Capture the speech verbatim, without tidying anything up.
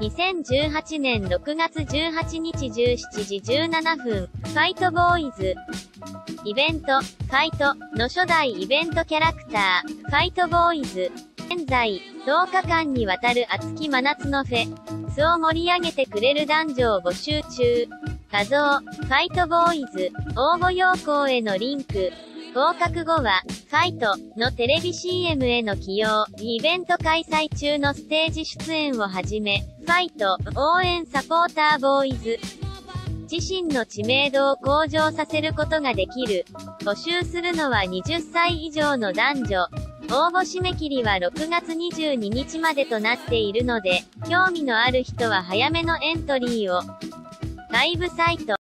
にせんじゅうはちねんろくがつじゅうはちにちじゅうしちじじゅうななふん、ファイトボーイズ。イベント、ファイトの初代イベントキャラクター、ファイトボーイズ。現在、とおかかんにわたる熱き真夏のフェスを盛り上げてくれる男女を募集中。画像、ファイトボーイズ、応募要項へのリンク。合格後は、ファイトのテレビ シーエム への起用、イベント開催中のステージ出演をはじめ、ファイト応援サポーターボーイズ。自身の知名度を向上させることができる。募集するのははたち以上の男女。応募締め切りはろくがつにじゅうににちまでとなっているので、興味のある人は早めのエントリーを。ライブサイト